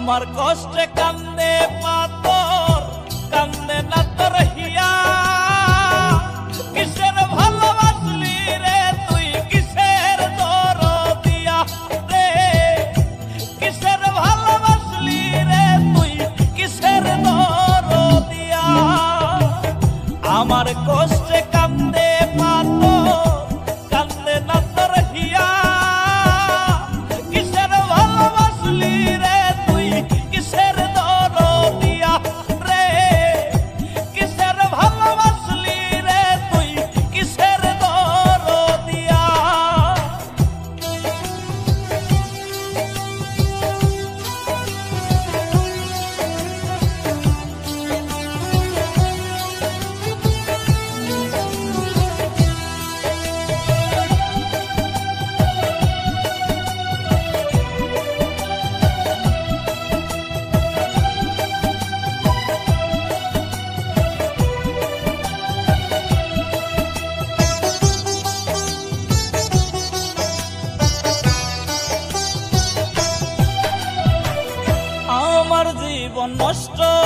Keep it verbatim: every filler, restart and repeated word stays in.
আমার কষ্টে কান্দে পাথর, কান্দে না তোর হিয়া। কিসের ভালোবাসলি রে তুই, কিসের দরদিয়া রে, কিসের ভালোবাসলি রে তুই, কিসের দরদিয়া। আমার কষ্টে কান্দে পাথর, কান্দে না তোর হিয়া। কিসের ভালোবাসলি রে তুই, কিসের দরদিয়া রে, কিসের ভালোবাসলি রে তুই, কিসের দরদিয়া। আমার জীবন নষ্ট